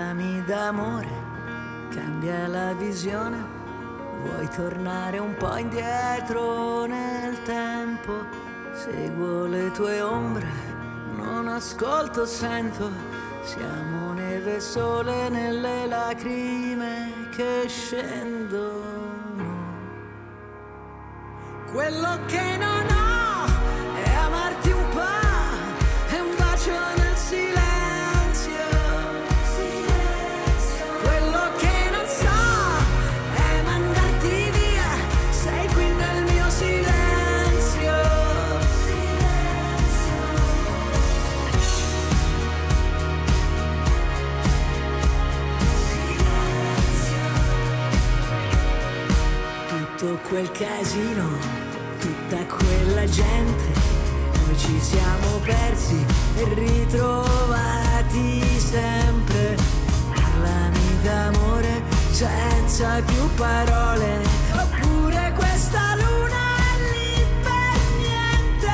Parlami d'amore, cambia la visione. Vuoi tornare un po' indietro nel tempo? Seguo le tue ombre, non ascolto, sento. Siamo neve e sole nelle lacrime che scendono. Quello che non ho è amarti un po', è un bacio nel silenzio. Quello che non so è mandarti via, sei qui nel mio silenzio. Tutto quel casino, tutta quella gente, noi ci siamo persi e ritrovati sempre. Parlami d'amore senza più parole, oppure questa luna è lì per niente.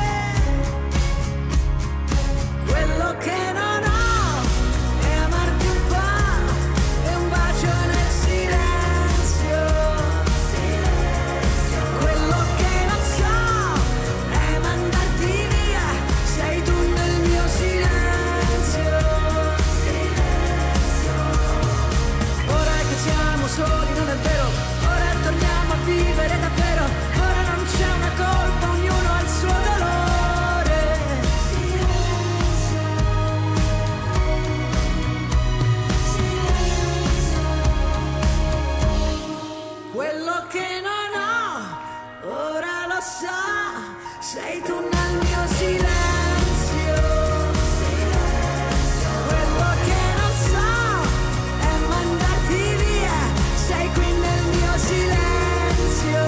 Quello che non ho è amarti un po', è un bacio nel silenzio. Quello che non so è mandarti via, sei tu nel mio silenzio. Ora che siamo soli non è vero, ora torniamo a vivere davvero. Ora non c'è una colpa, ognuno ha il suo dolore. Quello che non ho, ora lo so, sei tu nel mio silenzio. Quello che non so è mandarti via, sei qui nel mio silenzio.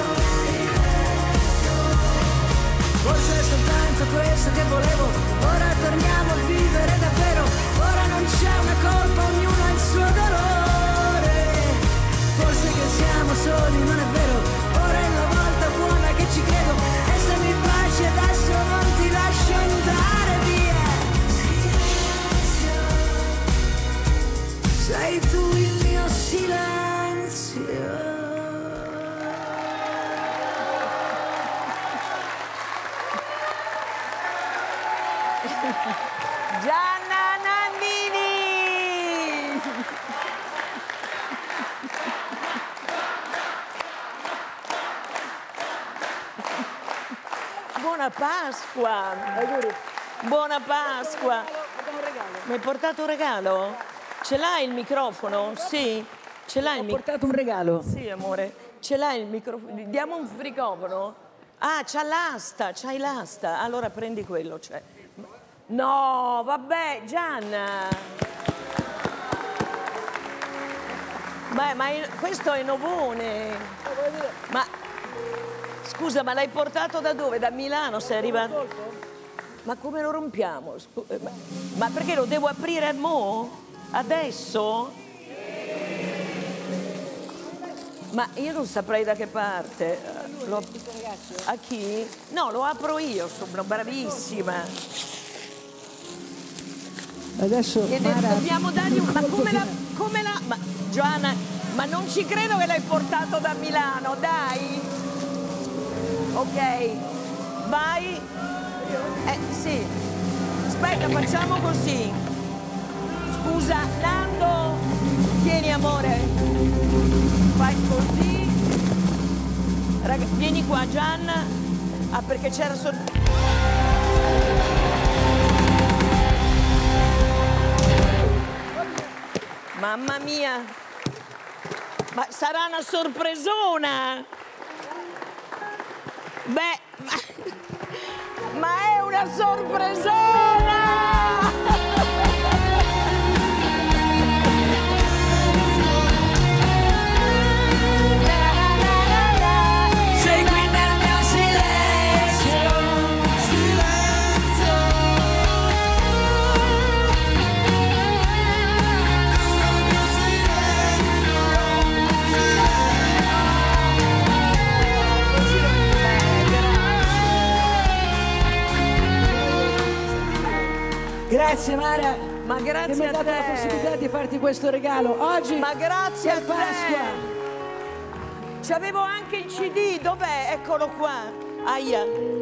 Forse è soltanto questo che volevo, ora torniamo a vivere davvero. Ora non c'è una colpa, ognuno ha il suo dolore. Forse che siamo soli, non è vero, ora è la volta buona che ci credo. E se mi baci adesso non ti lascio andare via. Sei tu il mio silenzio. Gianna Nannini! Buona Pasqua! Buona Pasqua! Mi hai portato un regalo? Ce l'hai il microfono? Sì? Ce l'hai il microfono? Ho portato un regalo. Sì, amore. Ce l'hai il microfono? Diamo un microfono? Ah, c'ha l'asta, c'hai l'asta. Allora prendi quello, cioè. No, vabbè, Gianna. Beh, ma questo è novone. Ma scusa, ma l'hai portato da dove? Da Milano sei arrivato? Ma come lo rompiamo? Ma perché lo devo aprire mo? Adesso? Ma io non saprei da che parte. A chi? No, lo apro io, sono bravissima. Adesso dobbiamo dargli un... Ma come la... Ma Giovanna, ma non ci credo che l'hai portato da Milano, dai! Ok, vai. Sì. Aspetta, facciamo così. Scusa, Nando, tieni amore. Fai così. Vieni qua, Gianna. Ah, perché c'era sotto... Mamma mia! Ma sarà una sorpresona! Beh, ma è una sorpresona! sei qui nel mio silenzio. Silenzio. Grazie Mara. Ma grazie che mi ha a dato te. la possibilità di farti questo regalo oggi. Ma grazie a per Pasqua. te. C'avevo anche il CD, dov'è? Eccolo qua. Aia.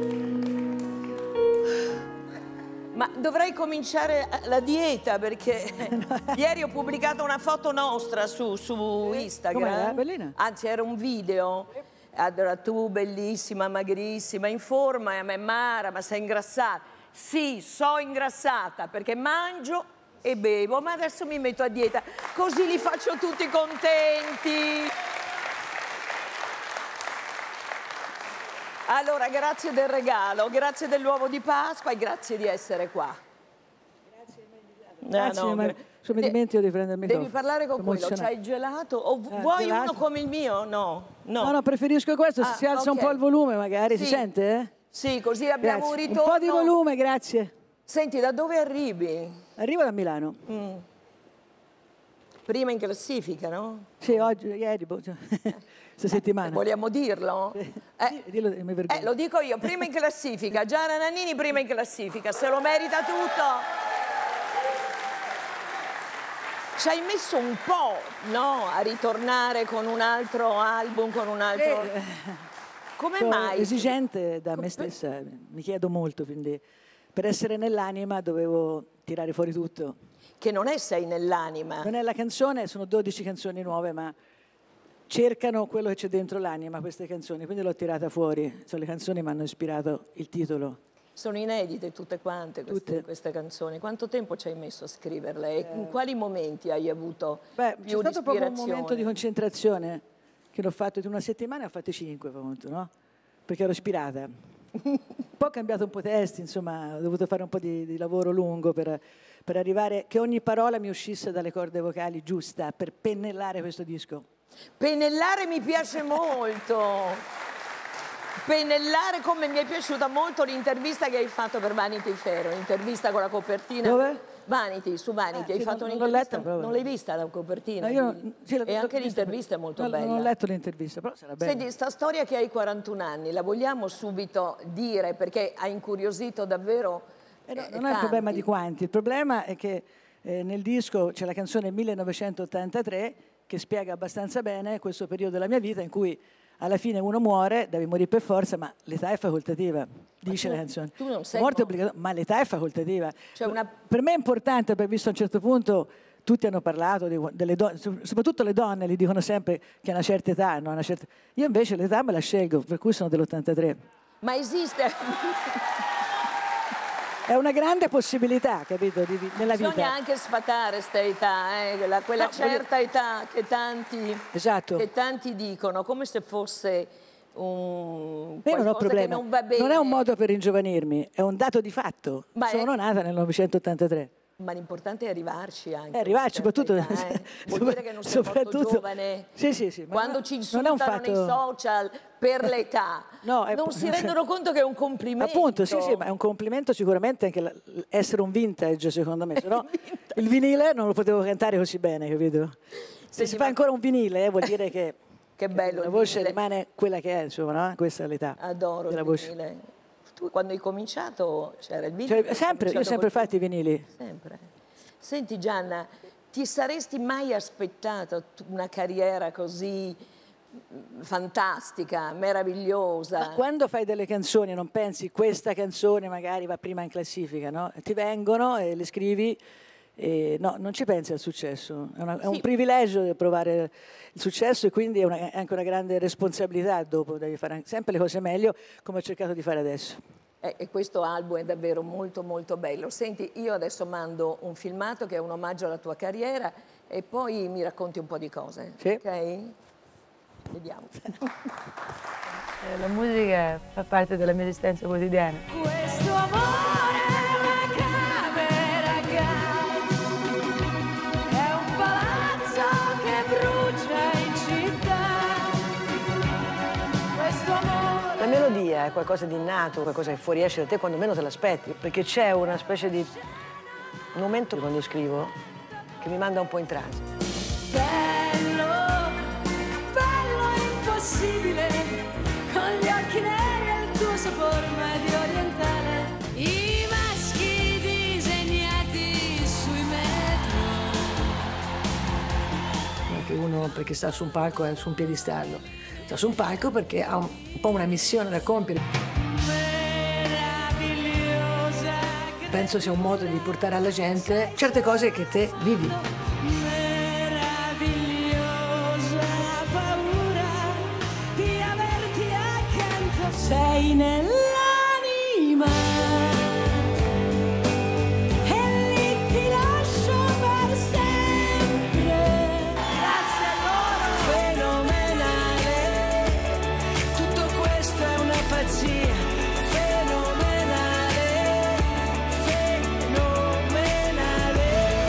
Ma dovrei cominciare la dieta perché ieri ho pubblicato una foto nostra su Instagram. Com'era? Bellina? Anzi, era un video. Allora, tu bellissima, magrissima, in forma, e a me Mara, ma sei ingrassata. Sì, so ingrassata perché mangio e bevo, ma adesso mi metto a dieta, così li faccio tutti contenti. Allora, grazie del regalo, grazie dell'uovo di Pasqua e grazie di essere qua. Grazie, ma mi dimentico di prendere il microfono. Devi parlare con quello, c'hai il gelato? O vuoi gelato? uno come il mio? No. No, preferisco questo, se si alza un po' il volume magari, si sente? Sì, così abbiamo un ritorno. Un po' di volume, grazie. Senti, da dove arrivi? Arrivo da Milano. Prima in classifica, no? Sì, ieri, questa settimana. Vogliamo dirlo? Dillo, mi vergogno. Lo dico io, prima in classifica. Gianna Nannini prima in classifica, se lo merita tutto. Ci hai messo un po', no? A ritornare con un altro album, con un altro... Come mai? Esigente da me stessa, mi chiedo molto, quindi per essere nell'anima dovevo tirare fuori tutto. Che non è sei nell'anima. Non è la canzone, sono 12 canzoni nuove, ma cercano quello che c'è dentro l'anima, queste canzoni, quindi l'ho tirata fuori. Sono le canzoni che mi hanno ispirato il titolo. Sono inedite tutte quante queste canzoni. Quanto tempo ci hai messo a scriverle? E in quali momenti hai avuto più c'è stato proprio un ispirazione? momento di concentrazione che l'ho fatto in una settimana e ho fatto 5, no? Perché ero ispirata. Poi ho cambiato un po' i testi, insomma, ho dovuto fare un po' di lavoro lungo per arrivare, che ogni parola mi uscisse dalle corde vocali giusta, per pennellare questo disco. Pennellare mi piace molto. Pennellare, come mi è piaciuta molto l'intervista che hai fatto per Vanity Fair, l'intervista con la copertina. Dove? Vanity, su Vanity, hai fatto non l'ho un'intervista. letta proprio. Non l'hai vista la copertina? E anche l'intervista è molto bella. Non ho letto l'intervista, però sarà bella. Senti, sta storia che hai 41 anni, la vogliamo subito dire perché ha incuriosito davvero non è un problema di quanti, il problema è che nel disco c'è la canzone 1983 che spiega abbastanza bene questo periodo della mia vita in cui alla fine uno muore, devi morire per forza, ma l'età è facoltativa, dice la canzone. Tu non sei morte obbligatoria, ma l'età è facoltativa. Cioè Per me è importante, perché visto a un certo punto tutti hanno parlato delle donne, soprattutto le donne gli dicono sempre che a una certa età, no? Io invece l'età me la scelgo, per cui sono dell'83. Ma esiste... È una grande possibilità, capito, nella vita. Bisogna anche sfatare questa età, quella certa età che tanti dicono, come se fosse un qualcosa che non va bene. Non è un modo per ringiovanirmi, è un dato di fatto. Sono nata nel 1983. Ma l'importante è arrivarci anche. Arrivarci, soprattutto... Vuol dire che non sei molto giovane. Sì. Quando ci insultano nei social per l'età, non si rendono conto che è un complimento. Appunto, sì, ma è un complimento sicuramente anche essere un vintage, secondo me. Se no, il vinile non lo potevo cantare così bene, capito? Se si fa ancora un vinile, vuol dire che bello la voce rimane quella che è, insomma, no? Questa è l'età. Adoro della il vinile. Voce. Tu quando hai cominciato c'era il vinile? Io ho sempre fatto i vinili. Sempre. Senti Gianna, ti saresti mai aspettata una carriera così fantastica, meravigliosa? Ma quando fai delle canzoni non pensi questa canzone magari va prima in classifica, no? Ti vengono e le scrivi e no, non ci pensi al successo. È un privilegio provare il successo e quindi è anche una grande responsabilità dopo, devi fare sempre le cose meglio come ho cercato di fare adesso. E questo album è davvero molto molto bello. Senti, io adesso mando un filmato che è un omaggio alla tua carriera e poi mi racconti un po' di cose, ok? Vediamo. La musica fa parte della mia esistenza quotidiana. Questo amore è una camera gas, è un palazzo che brucia in città. Questo amore... La melodia è qualcosa di innato, qualcosa che fuoriesce da te quando meno te l'aspetti, perché c'è una specie di momento quando scrivo che mi manda un po' in trance. Bello, bello impossibile, con gli occhi neri e il tuo sapore medio orientale. I maschi disegnati sui uno perché sta su un palco è su un piedistallo, sta su un palco perché ha un po' una missione da compiere. Penso sia un modo di portare alla gente certe cose che te vivi. Sei nell'anima e lì ti lascio per sempre. Grazie a loro. Fenomenale, tutto questo è una pazzia. Fenomenale, fenomenale.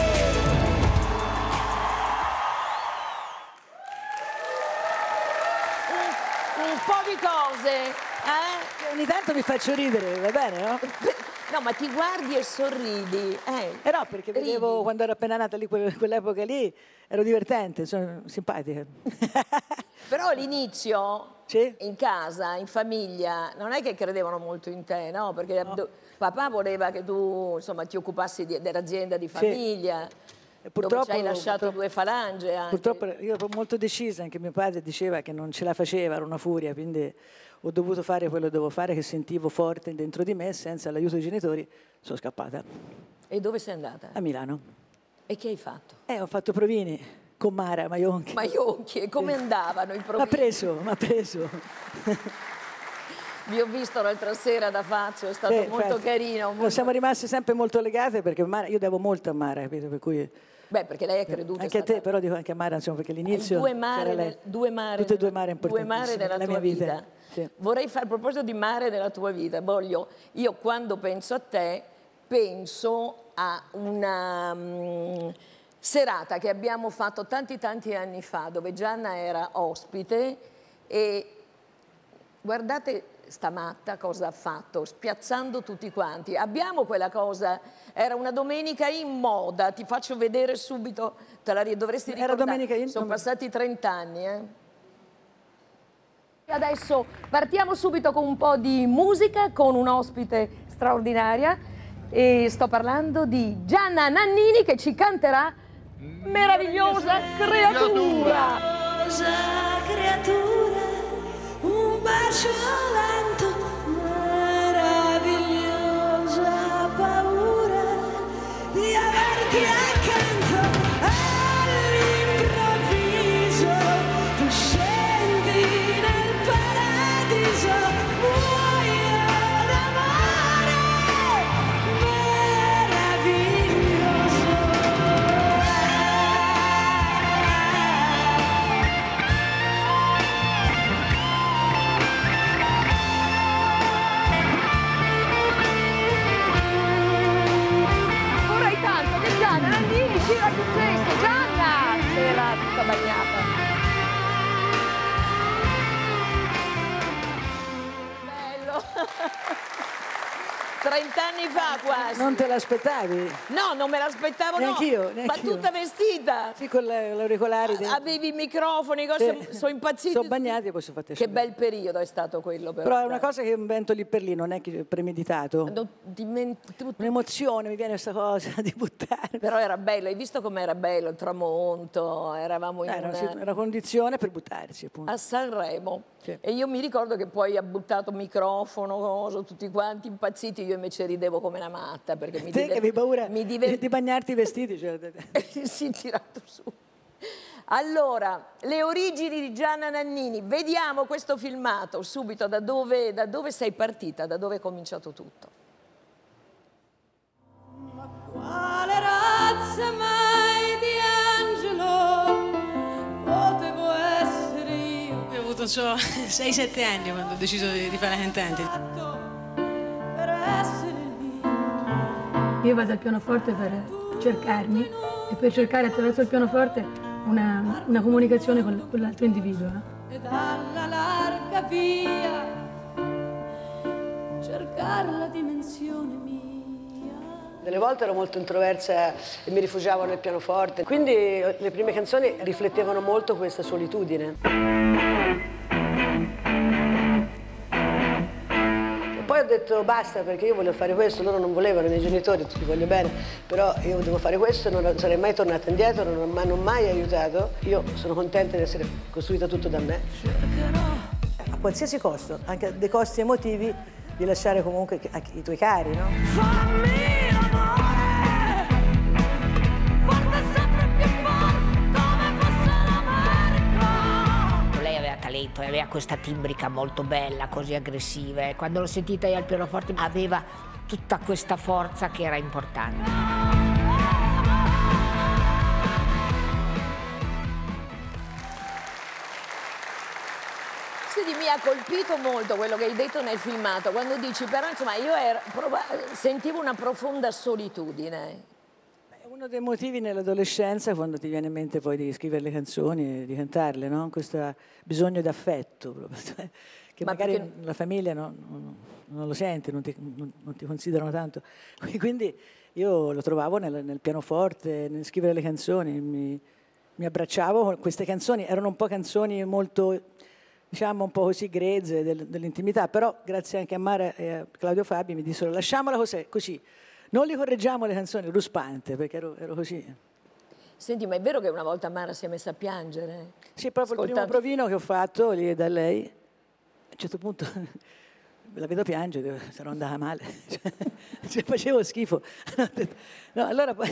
Un po' di cose. Ogni tanto mi faccio ridere, va bene, no? No, ma ti guardi e sorridi. No, perché vedevo quando ero appena nata lì, quell'epoca lì, ero divertente, sono simpatica. Però all'inizio, sì? In casa, in famiglia, non è che credevano molto in te, no? Perché papà voleva che tu, insomma, ti occupassi dell'azienda di famiglia. Sì. Purtroppo ci hai lasciato due falange anche. Purtroppo io ero molto decisa, anche mio padre diceva che non ce la faceva, era una furia, quindi ho dovuto fare quello che dovevo fare, che sentivo forte dentro di me, senza l'aiuto dei genitori sono scappata. E dove sei andata? A Milano. E che hai fatto? Ho fatto provini con Mara Maionchi. Maionchi, e come andavano i provini? M'ha preso. Vi ho visto l'altra sera da Fazio, è stato molto carino. Molto... Siamo rimasti sempre molto legate perché Mara, io devo molto a Mara, capito? Per cui... Beh, perché lei è creduta. Anche a te, però dico anche a Mara, insomma, perché all'inizio due mare, tutte e due mare importantissime. Due mare nella tua vita. Sì. Vorrei fare, a proposito di mare nella tua vita, io quando penso a te, penso a una serata che abbiamo fatto tanti anni fa, dove Gianna era ospite e guardate sta matta cosa ha fatto, spiazzando tutti quanti. Abbiamo quella cosa, era una domenica in moda, ti faccio vedere subito, te la dovresti ricordare. Era domenica in... Sono passati 30 anni, Adesso partiamo subito con un po' di musica, con un ospite straordinaria, e sto parlando di Gianna Nannini che ci canterà Meravigliosa creatura. Meravigliosa creatura, un bacio lento, meravigliosa paura di averti accanto all'improvviso, tu scendi nel paradiso, muoio d'amore, meraviglioso. Vorrei tanto che Gianna Nannini gira più presto. Gianna! C'era tutta bagnata. Bello! 30 anni fa quasi. Non te l'aspettavi? No, non me l'aspettavo, Neanch'io, Ma tutta vestita. Sì, con gli auricolari dentro. Avevi i microfoni, cose, sono impazziti. Sono bagnati e poi sono fatte Che asciugare. bel periodo è stato quello. Però è una cosa che invento lì per lì, non è che premeditato. Un'emozione, mi viene questa cosa di buttare. Però era bello, hai visto com'era bello il tramonto, eravamo in Era una condizione per buttarsi, appunto. a Sanremo. Sì. E io mi ricordo che poi ha buttato microfono, cosa, tutti quanti impazziti, io invece ridevo come una matta perché mi Te che avevi paura mi di bagnarti i vestiti? Cioè... sì, tirato su. Allora, le origini di Gianna Nannini, vediamo questo filmato subito, da dove sei partita, da dove è cominciato tutto. Quale razza mai di angelo potevo essere io? Io ho avuto solo 6-7 anni quando ho deciso di fare la cantante. Per essere lì. Io vado al pianoforte per cercarmi e per cercare attraverso il pianoforte una comunicazione con l'altro individuo. E dalla larga via cercare la dimensione mia. Delle volte ero molto introversa e mi rifugiavo nel pianoforte, quindi le prime canzoni riflettevano molto questa solitudine. E poi poi ho detto basta, perché io voglio fare questo, loro non volevano, i miei genitori, ti voglio bene, però io devo fare questo, non sarei mai tornata indietro, non mi hanno mai aiutato. Io sono contenta di essere costruita tutto da me. A qualsiasi costo, anche dei costi emotivi, di lasciare comunque i tuoi cari, no? Fammi l'amore, forte sempre più forte, come fosse l'America. Lei aveva talento e aveva questa timbrica molto bella, così aggressiva, e quando l'ho sentita io al pianoforte aveva tutta questa forza che era importante. Mi ha colpito molto quello che hai detto nel filmato, quando dici però insomma io sentivo una profonda solitudine. È uno dei motivi nell'adolescenza, quando ti viene in mente poi di scrivere le canzoni e di cantarle, no? Questo bisogno d'affetto proprio, che magari perché... la famiglia non lo sente, non ti considerano tanto. Quindi io lo trovavo nel pianoforte, nel scrivere le canzoni, mi abbracciavo con queste canzoni, erano un po' canzoni molto... diciamo un po' così grezze dell'intimità, però grazie anche a Mara e a Claudio Fabi mi dissero lasciamola così, non li correggiamo le canzoni, ruspante, perché ero così. Senti, ma è vero che una volta Mara si è messa a piangere? Sì, proprio il primo provino che ho fatto lì da lei, a un certo punto la vedo piangere, sarò andata male, cioè, facevo schifo. No, allora poi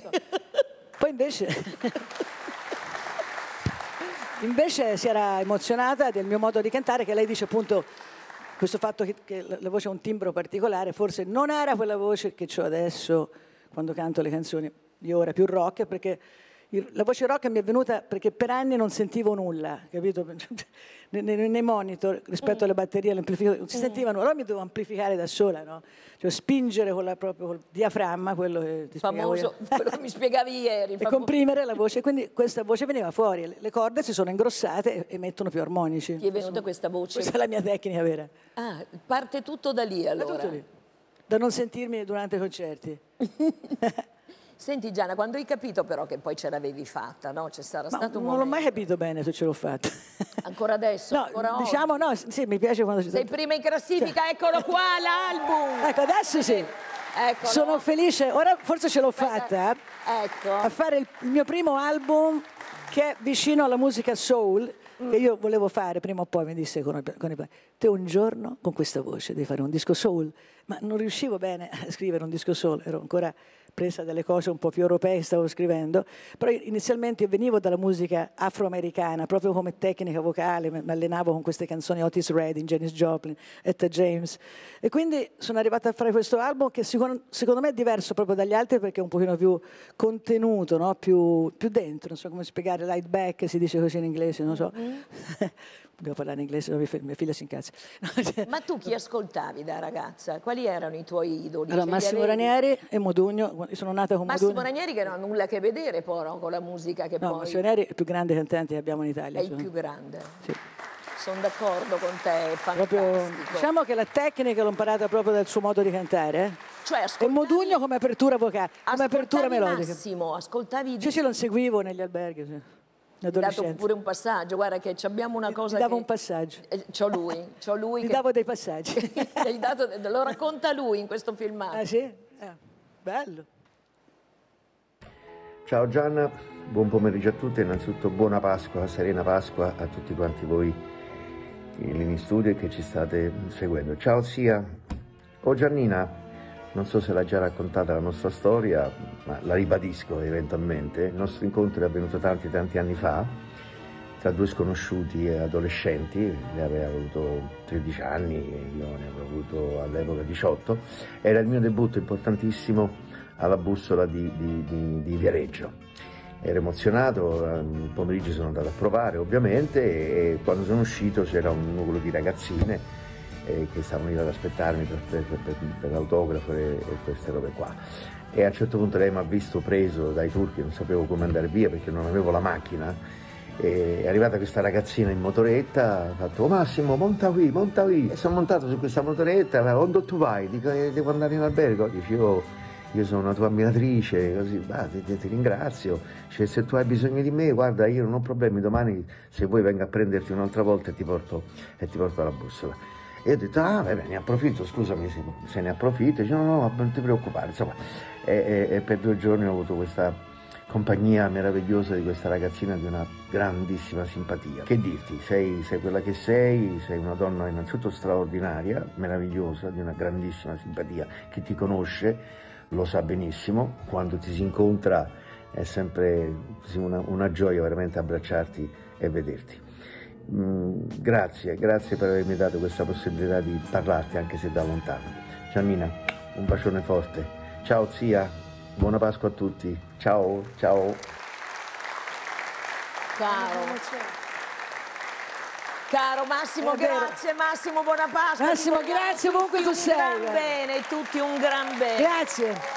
Invece si era emozionata del mio modo di cantare, che lei dice appunto questo fatto che la voce ha un timbro particolare, forse non era quella voce che ho adesso quando canto le canzoni di ora, più rock, perché la voce rock mi è venuta perché per anni non sentivo nulla, capito? Nei monitor rispetto alle batterie, all'amplificatore, non si sentiva nulla, allora mi dovevo amplificare da sola, no? Cioè spingere proprio col diaframma, quello che ti famoso, quello che mi spiegavi ieri. E comprimere la voce, quindi questa voce veniva fuori, le corde si sono ingrossate e mettono più armonici. Ti è venuta questa voce? Questa è la mia tecnica vera. Ah, parte tutto da lì allora? Da tutto lì, da non sentirmi durante i concerti. Senti Gianna, quando hai capito però che poi ce l'avevi fatta, no? C'è stato un momento... Non l'ho mai capito bene se ce l'ho fatta. Ancora adesso? No, ancora diciamo oggi? No, sì, mi piace quando... Sei prima in classifica, cioè... eccolo qua l'album! Ecco, adesso sì. Eccolo. Sono felice, ora forse ce l'ho fatta, ecco. A fare il mio primo album che è vicino alla musica soul, che io volevo fare prima o poi, mi disse con i te un giorno con questa voce devi fare un disco soul, ma non riuscivo bene a scrivere un disco soul, ero ancora presa dalle cose un po' più europee, stavo scrivendo, però inizialmente io venivo dalla musica afroamericana, proprio come tecnica vocale, mi allenavo con queste canzoni Otis Redding, Janis Joplin, Etta James, e quindi sono arrivata a fare questo album che secondo me è diverso proprio dagli altri perché è un pochino più contenuto, no? più dentro, non so come spiegare, laid back si dice così in inglese, non so. Devo parlare in inglese, mia figlia si incazza. No, cioè... Ma tu chi ascoltavi da ragazza? Quali erano i tuoi idoli? Allora, Massimo Ranieri e Modugno. Io sono nata con Massimo Modugno. Ranieri che non ha nulla a che vedere poi no, con la musica che no, poi... Massimo Ranieri è il più grande cantante che abbiamo in Italia. È il più grande. Sì. Sono d'accordo con te, è fantastico. Proprio, diciamo che la tecnica l'ho imparata proprio dal suo modo di cantare. Cioè, e Modugno come apertura vocale, come apertura melodica. Massimo, ascoltavi... Sì, lo seguivo negli alberghi, sì. Ti ho dato pure un passaggio, guarda che abbiamo una cosa Ti davo che... un passaggio. C'ho lui Ti davo dei passaggi. Lo racconta lui in questo filmato. Ah sì? Bello. Ciao Gianna, buon pomeriggio a tutti, innanzitutto buona Pasqua, serena Pasqua a tutti quanti voi in studio e che ci state seguendo. Ciao Sia, Giannina. Non so se l'ha già raccontata la nostra storia, ma la ribadisco eventualmente. Il nostro incontro è avvenuto tanti anni fa, tra due sconosciuti adolescenti. Lei aveva avuto 13 anni e io ne avevo avuto all'epoca 18. Era il mio debutto importantissimo alla Bussola di Viareggio. Ero emozionato, il pomeriggio sono andato a provare ovviamente e quando sono uscito c'era un numero di ragazzine che stavano lì ad aspettarmi per l'autografo e queste robe qua. E a un certo punto lei mi ha visto preso dai turchi, non sapevo come andare via perché non avevo la macchina. E è arrivata questa ragazzina in motoretta, ha fatto "Oh Massimo, monta qui", e sono montato su questa motoretta, "Dove tu vai?", dico "Devo andare in albergo", dicevo "Io sono una tua ammiratrice", così, ti ringrazio, cioè, se tu hai bisogno di me, guarda, io non ho problemi, domani se vuoi vengo a prenderti un'altra volta e ti porto alla Bussola. E ho detto, ah, vabbè, ne approfitto, scusami se ne approfitto. Dice, no, non ti preoccupare, insomma. E per 2 giorni ho avuto questa compagnia meravigliosa di questa ragazzina di una grandissima simpatia. Che dirti, sei quella che sei una donna innanzitutto straordinaria, meravigliosa, di una grandissima simpatia. Chi ti conosce lo sa benissimo, quando ti si incontra è sempre una gioia veramente abbracciarti e vederti. Grazie per avermi dato questa possibilità di parlarti anche se da lontano. Giannina, un bacione forte. Ciao zia, buona Pasqua a tutti. Ciao. Caro Massimo, grazie Massimo, buona Pasqua. Massimo, grazie ovunque tu sei. Un gran bene, tutti un gran bene. Grazie.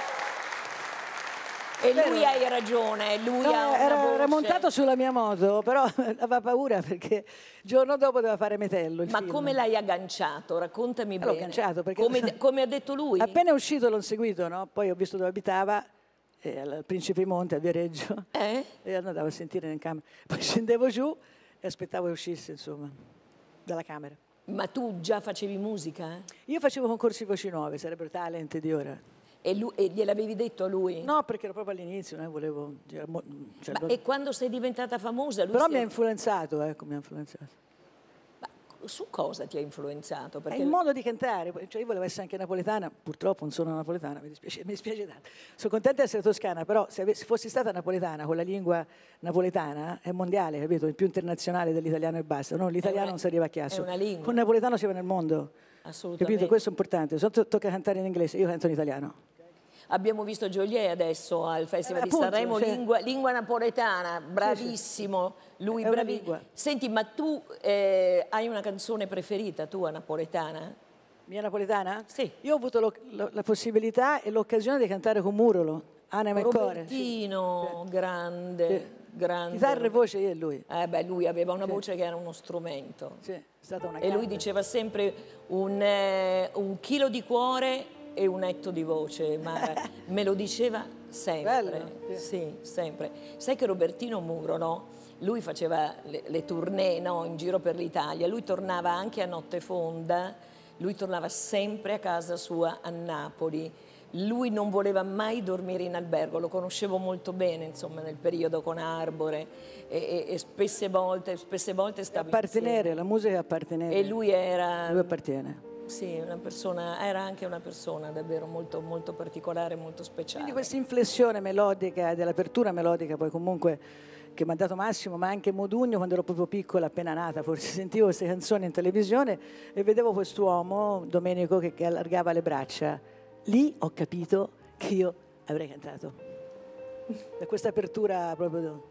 E lui hai ragione, era montato sulla mia moto, però aveva paura perché il giorno dopo doveva fare Metello. Ma film. Come l'hai agganciato? Raccontami bene. L'ho agganciato perché come ha detto lui? Appena è uscito l'ho seguito, no? Poi ho visto dove abitava, al Principe Monte a Viareggio, e andavo a sentire nel camera. Poi scendevo giù e aspettavo che uscisse, insomma, dalla camera. Ma tu già facevi musica? Io facevo concorsi voci nuove, sarebbero talent di ora. E gliel'avevi detto a lui? No, perché ero proprio all'inizio, volevo... E quando sei diventata famosa? Lui Però mi ha influenzato, mi ha influenzato. Ma su cosa ti ha influenzato? Perché il modo di cantare, cioè io volevo essere anche napoletana, purtroppo non sono napoletana, mi dispiace tanto. Sono contenta di essere toscana, però se fossi stata napoletana con la lingua napoletana è mondiale, capito? È più internazionale dell'italiano e basta. No, l'italiano non si arriva a chiasso. È una lingua. Con il napoletano si va nel mondo. Assolutamente. Capito? Questo è importante. Se tocca cantare in inglese, io canto in italiano. Abbiamo visto Joliet adesso al Festival di Sanremo, lingua napoletana, bravissimo, lui bravissimo. Senti, ma tu hai una canzone preferita tua napoletana? Mia napoletana? Sì. Io ho avuto la possibilità e l'occasione di cantare con Murolo, Anima e Cuore. Robertino, grande. Grande. Chitarra e voce io e lui. Lui aveva una voce che era uno stromento. Sì, è stata una e lui diceva sempre un chilo di cuore e un etto di voce, ma me lo diceva sempre. Bello. Sì, sempre. Sai che Robertino Muro, no? Lui faceva le tournée, no? In giro per l'Italia, lui tornava anche a notte fonda, lui tornava sempre a casa sua a Napoli. Lui non voleva mai dormire in albergo, lo conoscevo molto bene, insomma, nel periodo con Arbore e spesse volte stava appartenere, insieme. La musica è appartenere. E lui era... Lui appartiene. Sì, era anche una persona davvero molto, molto particolare, molto speciale. Quindi questa inflessione melodica, dell'apertura melodica poi comunque che mi ha dato Massimo, ma anche Modugno quando ero proprio piccola, appena nata, forse sentivo queste canzoni in televisione e vedevo quest'uomo, Domenico, che allargava le braccia. Lì ho capito che io avrei cantato. Da questa apertura proprio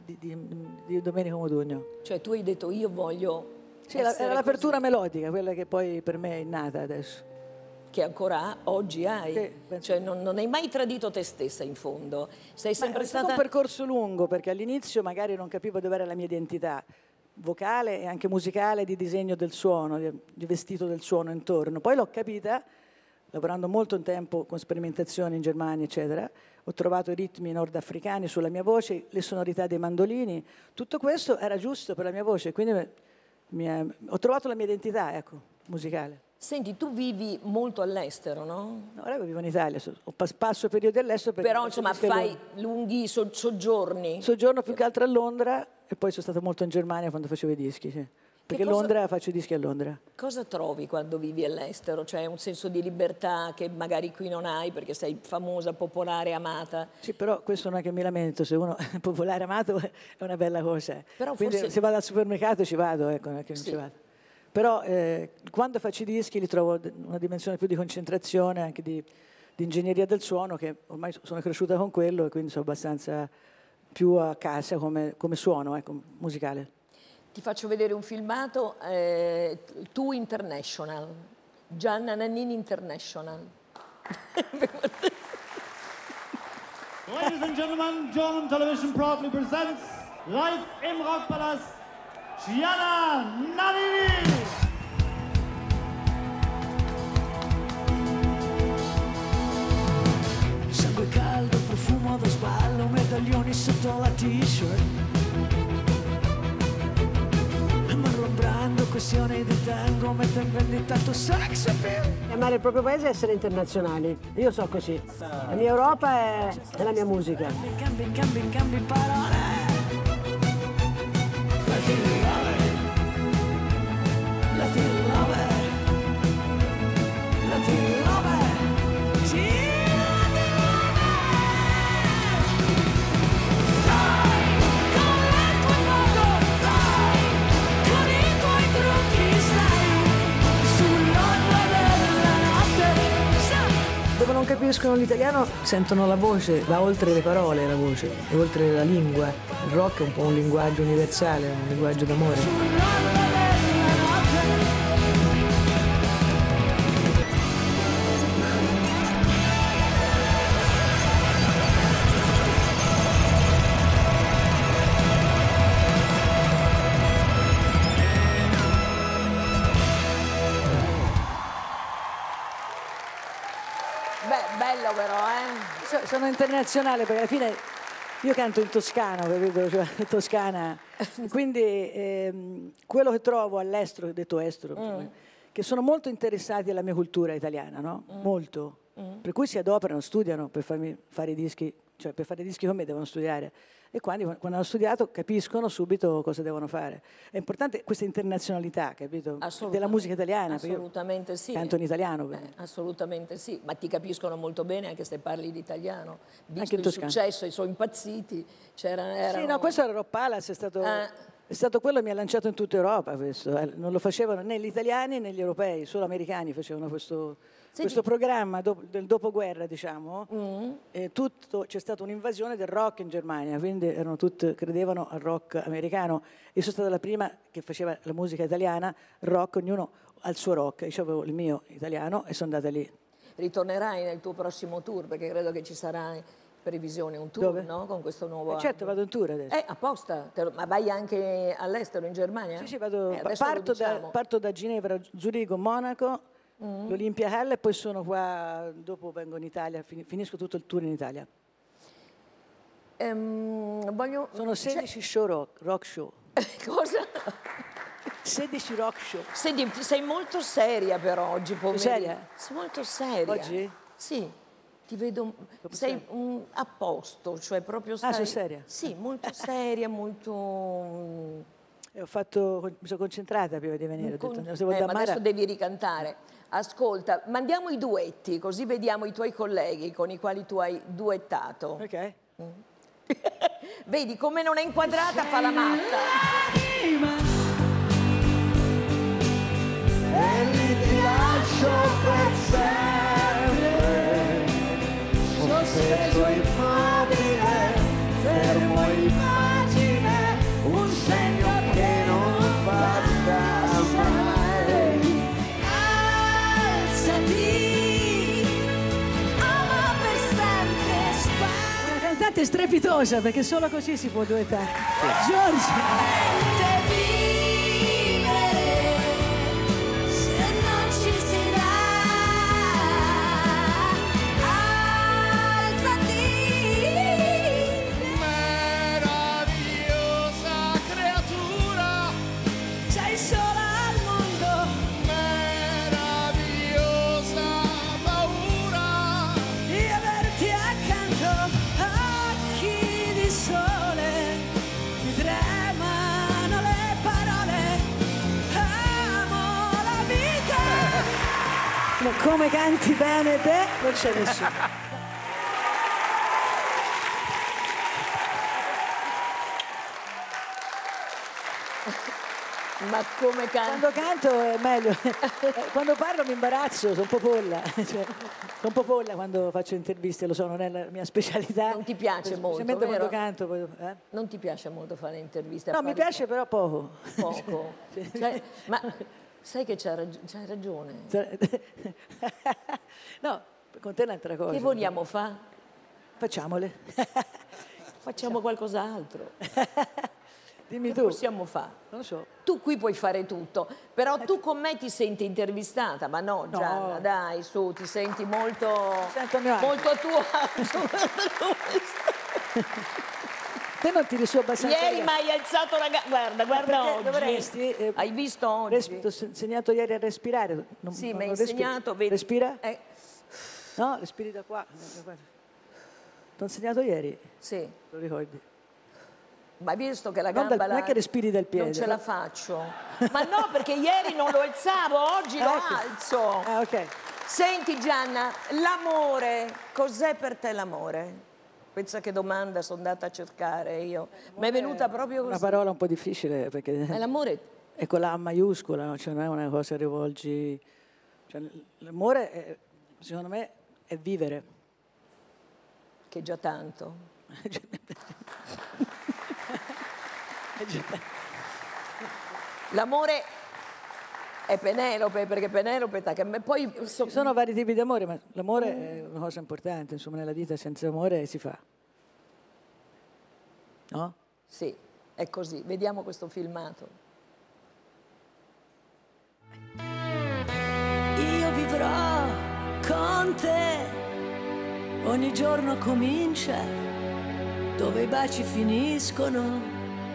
di Domenico Modugno. Cioè tu hai detto io voglio... Sì, era l'apertura melodica, quella che poi per me è innata adesso. Che ancora oggi hai. Sì, cioè non hai mai tradito te stessa in fondo. Sei sempre stata... È stato un percorso lungo perché all'inizio magari non capivo dove era la mia identità vocale e anche musicale, di disegno del suono, di vestito del suono intorno. Poi l'ho capita lavorando molto tempo con sperimentazioni in Germania, eccetera. Ho trovato i ritmi nordafricani sulla mia voce, le sonorità dei mandolini. Tutto questo era giusto per la mia voce, quindi ho trovato la mia identità, ecco, musicale. Senti, tu vivi molto all'estero, no? No, ora vivo in Italia, passo periodi all'estero. Però insomma fai lunghi soggiorni. Soggiorno più che altro a Londra e poi sono stata molto in Germania quando facevo i dischi, sì. Perché Londra faccio i dischi a Londra. Cosa trovi quando vivi all'estero? Cioè un senso di libertà che magari qui non hai perché sei famosa, popolare, amata? Sì, però questo non è che mi lamento, se uno è popolare, amato è una bella cosa. Però quindi forse... se vado al supermercato ci vado, ecco, non è che non ci vado. Però quando faccio i dischi li trovo una dimensione più di concentrazione, anche di ingegneria del suono, che ormai sono cresciuta con quello e quindi sono abbastanza più a casa come suono, ecco, musicale. Ti faccio vedere un filmato, Tu International, Gianna Nannini International. Ladies and gentlemen, German Television proudly presents live im Rockpalast Gianna Nannini. Sangue caldo, profumo da sballo, medaglioni sotto la t-shirt. Marlon Brando questione di tempo, metto in vendita tu sex appeal. Amare il proprio paese è essere internazionali. Io so così. La mia Europa è la mia musica. Cambi parole. Let it love it. Let it love it. Let it love it. Sì, let it love it. Stai con le tue foto, stai con i tuoi trucchi, stai sull'onda della notte. Stai. Dove non capiscono l'italiano sentono la voce, va oltre le parole la voce, è oltre la lingua. Il rock è un po' un linguaggio universale, un linguaggio d'amore. Beh, bello però, eh? Sono internazionale perché alla fine io canto in toscano, capito? Cioè, Toscana. Quindi quello che trovo all'estero, detto estero, che sono molto interessati alla mia cultura italiana, no? Molto. Per cui si adoperano, studiano per farmi fare i dischi, cioè per fare i dischi con me devono studiare. E quando hanno studiato capiscono subito cosa devono fare. È importante questa internazionalità, capito? Della musica italiana. Assolutamente sì. Canto in italiano. Assolutamente sì, ma ti capiscono molto bene anche se parli l'italiano. Visto Anche in il toscano. successo, i suoi impazziti, Sì, no, questo era Rock Palace, è stato quello che mi ha lanciato in tutta Europa questo. Non lo facevano né gli italiani né gli europei, solo americani facevano questo programma del dopoguerra, diciamo. E c'è stata un'invasione del rock in Germania, quindi credevano al rock americano. Io sono stata la prima che faceva la musica italiana, rock, ognuno ha il suo rock. Io avevo il mio italiano e sono andata lì. Ritornerai nel tuo prossimo tour, perché credo che ci sarà in previsione un tour. Dove? No? Con questo nuovo Certo, vado in tour adesso. Apposta, ma vai anche all'estero, in Germania? Sì, vado, adesso parto da Ginevra, Zurigo, Monaco, l'Olympia Hall e poi sono qua, dopo vengo in Italia, finisco tutto il tour in Italia. Sono 16 show rock show. Cosa? 16 rock show. Senti, sei molto seria per oggi, pomeriggio. Seria? Sei molto seria. Oggi? Sì, ti vedo, sei a posto, cioè proprio stai... Ah, sono seria? Sì, molto seria, molto... Mi sono concentrata prima di venire. Ma adesso devi ricantare. Ascolta, mandiamo i duetti, così vediamo i tuoi colleghi con i quali tu hai duettato. Ok. Vedi, come non è inquadrata fa la matta. E lì ti lascio per sempre, sospeso immobile, fermo immagine, un segno che non basta mai. Alzati, ama per sempre, Una cantante strepitosa, perché solo così si può duettare. Giorgio! Come canti bene te, non c'è nessuno. Ma come canti? Quando canto è meglio. Quando parlo mi imbarazzo, sono un po' polla. Cioè, sono un po' polla quando faccio interviste, lo so, non è la mia specialità. Non ti piace molto, vero? Quando canto. Non ti piace molto fare interviste? No, mi piace però poco. Poco? Cioè, ma sai che c'hai ragione. No, con te è un'altra cosa. Che vogliamo fare? Facciamole. Facciamo qualcos'altro. Dimmi che tu. possiamo fare? Non lo so. Tu qui puoi fare tutto, però tu con me ti senti intervistata, ma no, Gianna, No. dai, su, ti senti molto, Sento a mio agio. molto a tuo agio. Te non tiri su abbastanza. Ieri mi hai alzato la gamba. Guarda oggi. Dovresti. Hai visto oggi? Ti ho insegnato ieri a respirare. Sì, mi hai insegnato. Vedi. Respira? No, respiri da qua. Ti ho insegnato ieri? Sì. Lo ricordi? Ma hai visto che la gamba non è che respiri dal piede. Non ce la faccio. Ma no, perché ieri non lo alzavo, oggi lo alzo. Ah, ok. Senti Gianna, l'amore, cos'è per te l'amore? Pensa che domanda sono andata a cercare io. Mi è venuta proprio così. Una parola un po' difficile perché l'amore è con la A maiuscola, no? Cioè non è una cosa che rivolgi. Cioè, l'amore, secondo me, è vivere. Che già tanto. L'amore è Penelope, perché Penelope poi ci sono vari tipi di amore, ma l'amore è una cosa importante, insomma, nella vita senza amore si fa. No? Sì, è così. Vediamo questo filmato. Io vivrò con te, ogni giorno comincia, dove i baci finiscono.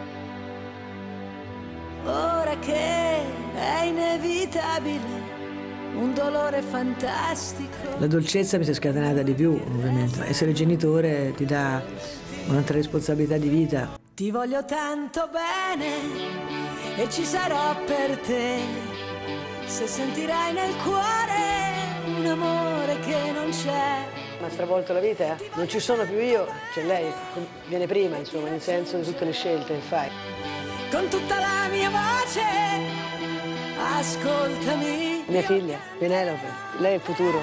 Ora che è inevitabile, un dolore fantastico. La dolcezza mi si è scatenata di più, ovviamente. Essere genitore ti dà un'altra responsabilità di vita. Ti voglio tanto bene e ci sarò per te, se sentirai nel cuore un amore che non c'è. Mi ha stravolto la vita, non ci sono più io, c'è lei, viene prima, insomma, nel senso di tutte le scelte che fai. Con tutta la mia voce, ascoltami. Mia figlia, Penelope, lei è il futuro.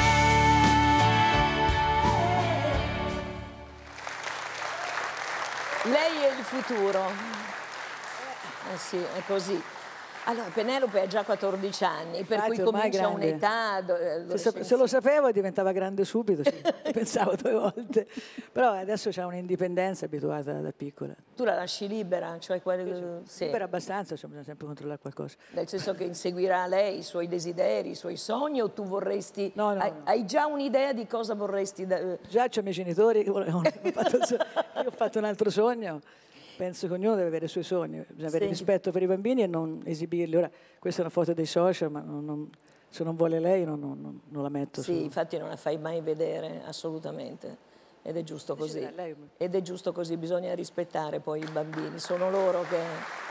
Lei è il futuro. Sì, è così. Allora, Penelope ha già 14 anni, per cui comincia un'età. Se lo sapevo diventava grande subito, pensavo 2 volte. Però adesso c'ha un'indipendenza abituata da piccola. Tu la lasci libera? Cioè, sì. Libera abbastanza, cioè, bisogna sempre controllare qualcosa. Nel senso che inseguirà lei i suoi desideri, i suoi sogni, o tu vorresti... No. Hai già un'idea di cosa vorresti... Già c'ho i miei genitori, io ho fatto un altro sogno. Penso che ognuno deve avere i suoi sogni, bisogna avere rispetto per i bambini e non esibirli. Ora, questa è una foto dei social, ma se non vuole lei non la metto. Sì, infatti non la fai mai vedere, assolutamente. Ed è giusto così. Ed è giusto così, bisogna rispettare poi i bambini, sono loro che...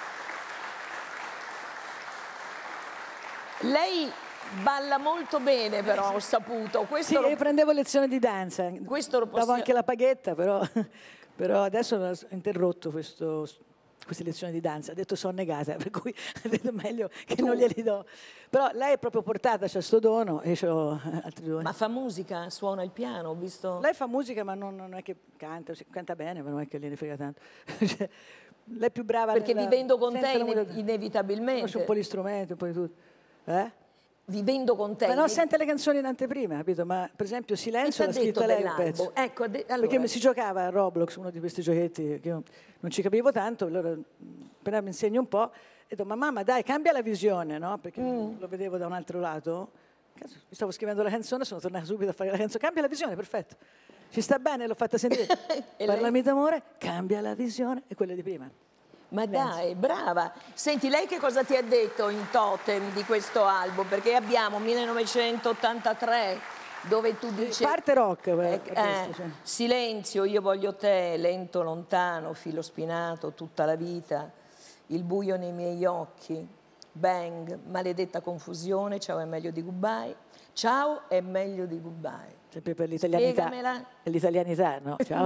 Lei balla molto bene, però, ho saputo. Questo sì, prendevo lezioni di danza, davo anche la paghetta, però adesso ho interrotto queste lezioni di danza, ha detto sono negata, per cui ha detto meglio che non glieli do. Però lei è proprio portata, c'ha sto dono e c'ho altri doni. Ma fa musica, suona il piano, ho visto? Lei fa musica ma non è che canta bene, ma non è che gliene frega tanto. Lei è più brava perché vivendo con te inevitabilmente. Conosce un po' gli strumenti, un po' di tutto. Vivendo con te. Ma non sente le canzoni in anteprima, capito? Ma per esempio Silenzio l'ha scritta lei un pezzo. Ecco, allora. Perché si giocava a Roblox, uno di questi giochetti che io non ci capivo tanto, allora appena mi insegni un po', e detto, ma mamma dai, cambia la visione, no? Perché lo vedevo da un altro lato. Cazzo, mi stavo scrivendo la canzone, sono tornata subito a fare la canzone. Cambia la visione, perfetto. Ci sta bene, l'ho fatta sentire. Parlami d'amore, cambia la visione, è quella di prima. Ma dai, brava. Senti, lei che cosa ti ha detto in totem di questo album? Perché abbiamo 1983, dove tu dici... Parte rock. Silenzio, io voglio te, lento lontano, filo spinato, tutta la vita, il buio nei miei occhi, bang, maledetta confusione, ciao è meglio di goodbye, ciao è meglio di goodbye. Sempre per l'italianità. Spiegamela. L'italianità, no? Ciao.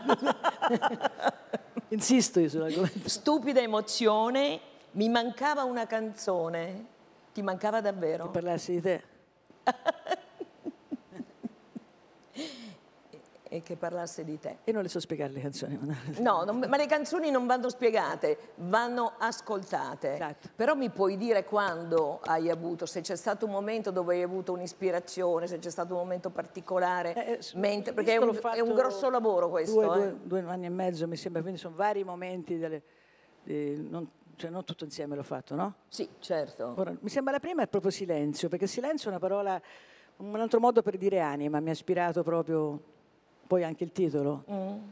Insisto io sull'argomento. Stupida emozione, mi mancava una canzone. Ti mancava davvero? Che parlassi di te. E che parlasse di te. Io non le so spiegare le canzoni. No, ma le canzoni non vanno spiegate, vanno ascoltate. Esatto. Però mi puoi dire quando hai avuto, se c'è stato un momento dove hai avuto un'ispirazione, se c'è stato un momento particolare, perché è un grosso lavoro questo. 2 anni e mezzo mi sembra, quindi sono vari momenti, non tutto insieme l'ho fatto, no? Sì, certo. Ora, mi sembra la prima è proprio silenzio, perché silenzio è una parola, un altro modo per dire anima, mi ha ispirato proprio... Poi anche il titolo.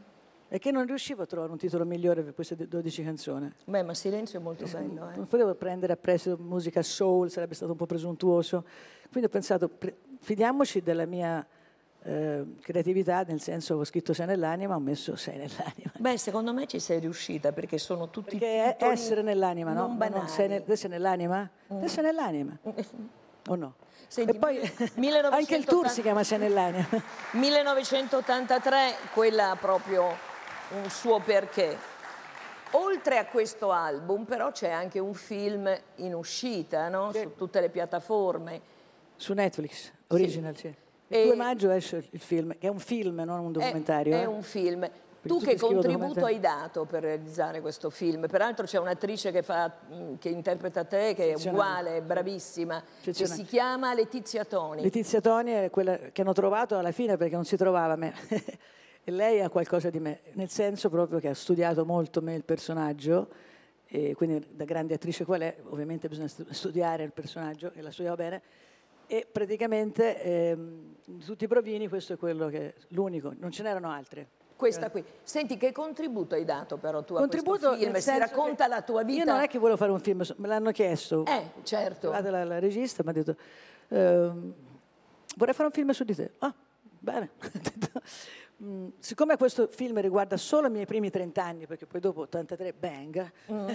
è che non riuscivo a trovare un titolo migliore per queste 12 canzoni. Beh, ma Silenzio è molto bello. Non potevo prendere a prestito musica soul, sarebbe stato un po' presuntuoso. Quindi ho pensato, fidiamoci della mia creatività, nel senso ho scritto Sei nell'anima, ho messo Sei nell'anima. Beh, secondo me ci sei riuscita, perché sono tutti perché titoli essere nell'anima, no? non banali. Te sei nell'anima? Te sei nell'anima. O no? Senti, e poi anche il tour si chiama Sei nell'anima. 1983, quella ha proprio un suo perché. Oltre a questo album, però, c'è anche un film in uscita, no? Sì. Su tutte le piattaforme. Su Netflix, original, sì. Il 2 maggio esce il film, che è un film, non un documentario. È un film. Tu che contributo hai dato per realizzare questo film? Peraltro c'è un'attrice che interpreta te, che è uguale, bravissima, che si chiama Letizia Toni. Letizia Toni è quella che hanno trovato alla fine perché non si trovava me. E lei ha qualcosa di me, nel senso proprio che ha studiato molto me il personaggio, e quindi da grande attrice qual è, ovviamente bisogna studiare il personaggio, e la studiava bene, e praticamente di tutti i provini questo è quello che è l'unico, non ce n'erano altre. Questa qui. Senti, che contributo hai dato però tu a questo film? Si racconta la tua vita? Io non è che volevo fare un film, me l'hanno chiesto. Certo. La regista mi ha detto, vorrei fare un film su di te. Ah, bene. Siccome questo film riguarda solo i miei primi 30 anni, perché poi dopo 83, bang.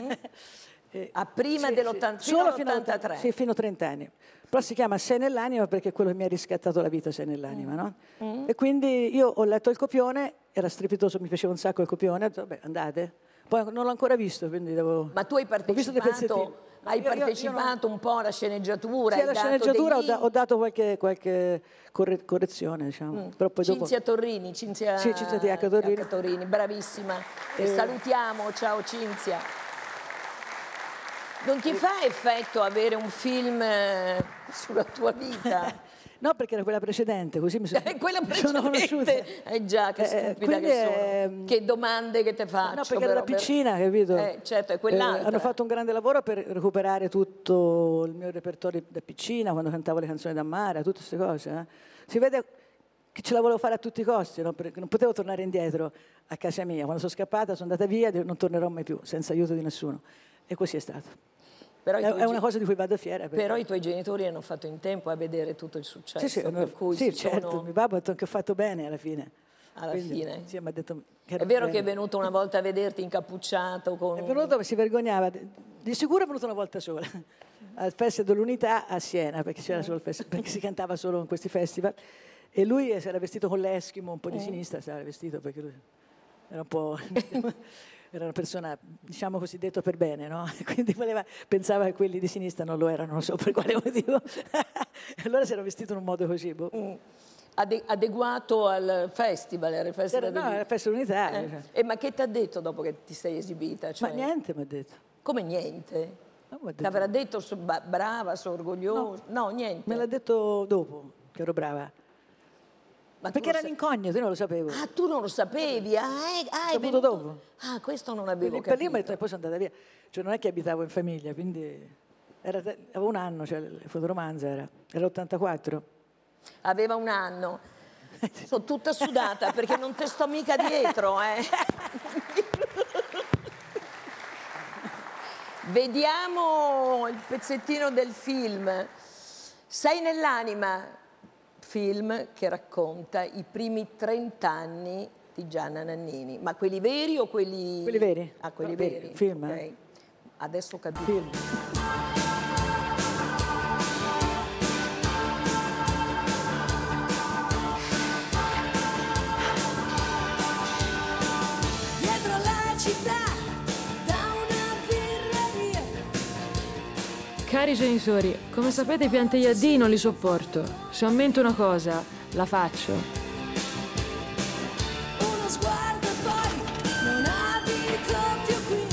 Prima dell'83? Solo fino all'83. Sì, fino a 30 anni. Però si chiama Sei nell'anima perché è quello che mi ha riscattato la vita, Sei nell'anima, no? E quindi io ho letto il copione, era strepitoso, mi piaceva un sacco il copione, ho detto, vabbè, andate. Poi non l'ho ancora visto, quindi devo... Ma tu hai partecipato, un po' alla sceneggiatura? Sì, alla sceneggiatura ho dato qualche correzione, diciamo. Però poi Cinzia dopo... Torrini, Cinzia TH Torrini, bravissima. E salutiamo, ciao Cinzia. Non ti fa effetto avere un film sulla tua vita? No, perché era quella precedente, così mi sono conosciuta. Già, che stupida che sono. Che domande che te faccio. No, perché era la piccina, capito? Certo, è quell'altra. Hanno fatto un grande lavoro per recuperare tutto il mio repertorio da piccina, quando cantavo le canzoni da mare, tutte queste cose. Si vede che ce la volevo fare a tutti i costi, no? Perché non potevo tornare indietro a casa mia. Quando sono scappata, sono andata via, non tornerò mai più, senza aiuto di nessuno. E così è stato. Però è una cosa di cui vado fiera. Però i tuoi genitori hanno fatto in tempo a vedere tutto il successo. Per cui certo, mio babbo ha detto che ho fatto bene alla fine. Fine? Sì, mi ha detto che è vero che è venuto una volta a vederti incappucciato? È venuto, si vergognava. Di sicuro è venuto una volta sola. Al Festival dell'Unità a Siena, perché c'era solo il festival, perché si cantava solo in questi festival. E lui si era vestito con l'Eskimo, un po' di sinistra, si era vestito perché lui era un po'... Era una persona, diciamo così, detto per bene, no? Quindi pensava che quelli di sinistra non lo erano, non so per quale motivo. Allora si era vestito in un modo così. Adeguato al festival, era il festival era il Festival Unitario. Ma che ti ha detto dopo che ti sei esibita? Ma niente mi ha detto. Come niente? Ti avrà detto brava, sono orgogliosa? No, niente. Me l'ha detto dopo che ero brava. Ma perché era l'incognito, io non lo sapevo. Ah, tu non lo sapevi? È venuto dopo. Ah, questo non avevo capito. Per lì e poi sono andata via. Cioè non è che abitavo in famiglia, quindi avevo un anno, cioè il fotoromanzo era l'84. Aveva un anno. Sono tutta sudata perché non te sto mica dietro, Vediamo il pezzettino del film. Sei nell'anima. Film che racconta i primi 30 anni di Gianna Nannini. Ma quelli veri o quelli... Quelli veri. Ah, quelli veri. Film. Okay. Adesso ho capito. Film. Dietro la città, da una birreria. Cari genitori, come sapete i pianteiadii non li sopporto. Se aumento una cosa, la faccio. Uno sguardo e poi non abito più qui.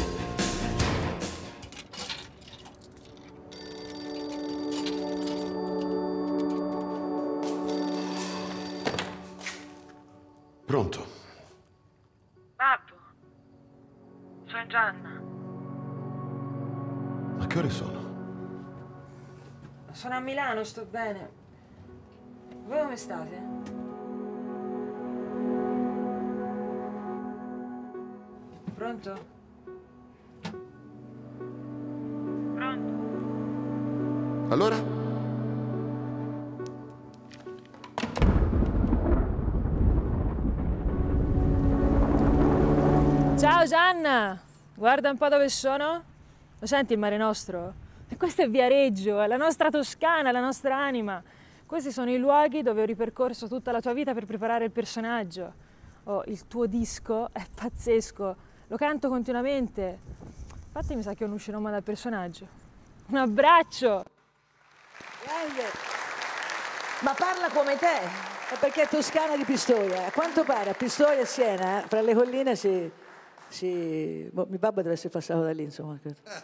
Pronto? Babbo, sono Gianna. Ma che ore sono? Sono a Milano, sto bene. Voi come state? Pronto? Allora? Ciao Gianna! Guarda un po' dove sono. Lo senti il Mare Nostro? E questo è Viareggio, è la nostra Toscana, la nostra anima. Questi sono i luoghi dove ho ripercorso tutta la tua vita per preparare il personaggio. Oh, il tuo disco è pazzesco, lo canto continuamente. Infatti mi sa che non uscirò mai dal personaggio. Un abbraccio! Ma parla come te. È perché è toscana di Pistoia. A quanto pare a Pistoia e Siena, fra le colline mio babbo deve essere passato da lì, insomma.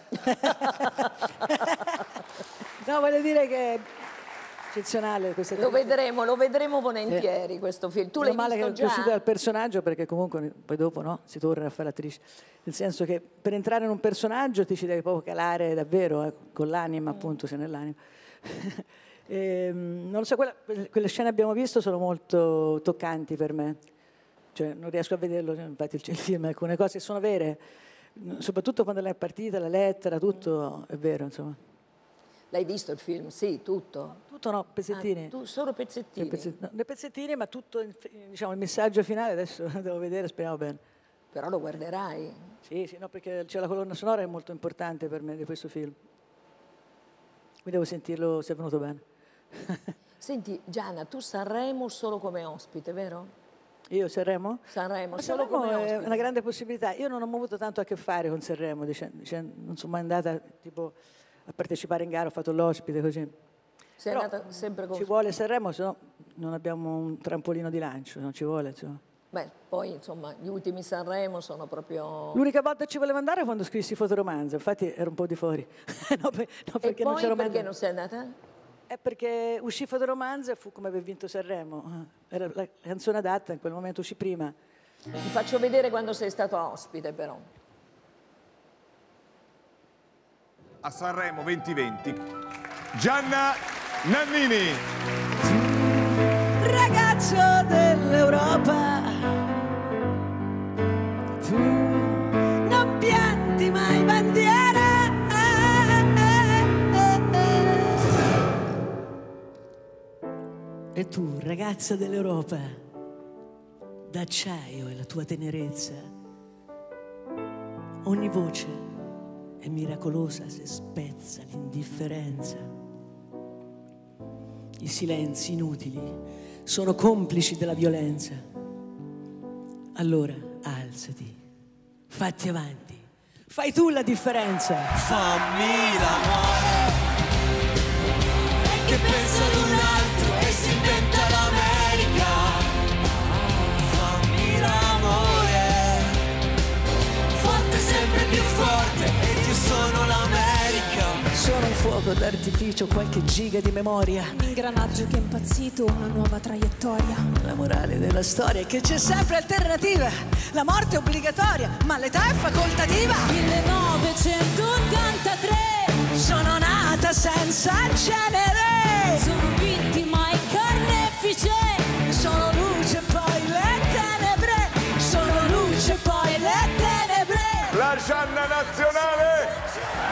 No, voglio dire che è eccezionale questa cosa. Lo vedremo volentieri questo film. Tu l'hai male visto che già? è uscito dal personaggio, perché comunque poi dopo no, si torna a fare l'attrice. Nel senso che per entrare in un personaggio ti ci devi proprio calare davvero, con l'anima, appunto, se nell'anima. Non lo so, quelle scene che abbiamo visto sono molto toccanti per me. Cioè, non riesco a vederlo, infatti il film, alcune cose sono vere, soprattutto quando lei è partita, la lettera, tutto è vero, insomma. L'hai visto il film? Sì, tutto? Tutto no, pezzettini. Solo pezzettini? Dei pezzettini, ma tutto, diciamo, il messaggio finale adesso devo vedere, speriamo bene. Però lo guarderai? Sì, no, perché c'è la colonna sonora, è molto importante per me di questo film. Quindi devo sentirlo se è venuto bene. Senti, Gianna, tu Sanremo solo come ospite, vero? Io Sanremo? Sanremo, Ma solo Sanremo come è ospite. una grande possibilità. Io non ho avuto tanto a che fare con Sanremo, non sono mai andata tipo a partecipare in gara, ho fatto l'ospite così. Sei andata sempre con... Ci vuole Sanremo, se no non abbiamo un trampolino di lancio, non ci vuole, insomma. Beh, poi insomma gli ultimi Sanremo sono proprio... L'unica volta che ci volevo andare è quando scrissi Fotoromanzo, infatti ero un po' di fuori. no, perché e non poi c'ero perché non sei andata? È perché uscì Fotoromanzo e fu come aver vinto Sanremo. Era la canzone adatta, in quel momento uscì prima. Ti faccio vedere quando sei stato ospite, però. A Sanremo 2020, Gianna Nannini. Ragazzo dell'Europa, tu non pianti mai bandiere. E tu, ragazza dell'Europa, d'acciaio è la tua tenerezza. Ogni voce è miracolosa se spezza l'indifferenza. I silenzi inutili sono complici della violenza. Allora alzati, fatti avanti, fai tu la differenza. Fammi l'amore che pensa ad un altro e si inventa l'America. Fammi l'amore forte, sempre più forte, ed io sono l'America. Sono un fuoco d'artificio, qualche giga di memoria, un ingranaggio che è impazzito, una nuova traiettoria. La morale della storia è che c'è sempre alternativa. La morte è obbligatoria, ma l'età è facoltativa. 1983 sono nata senza genere. Sono vittima e carnefice. Sono luce poi le tenebre. Sono luce poi le tenebre. La Gianna nazionale.